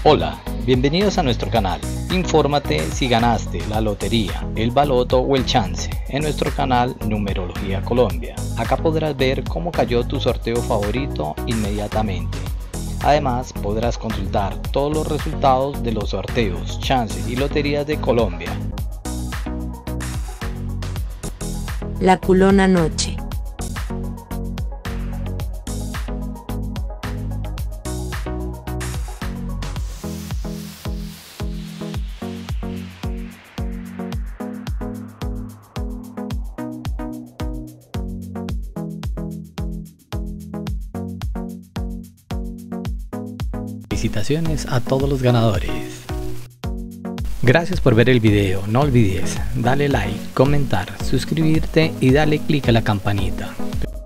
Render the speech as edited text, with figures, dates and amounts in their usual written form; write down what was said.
Hola, bienvenidos a nuestro canal. Infórmate si ganaste la lotería, el baloto o el chance en nuestro canal Numerología Colombia. Acá podrás ver cómo cayó tu sorteo favorito inmediatamente. Además, podrás consultar todos los resultados de los sorteos, chances y loterías de Colombia. La culona noche. Felicitaciones a todos los ganadores. Gracias por ver el video, no olvides darle like, comentar, suscribirte y darle clic a la campanita.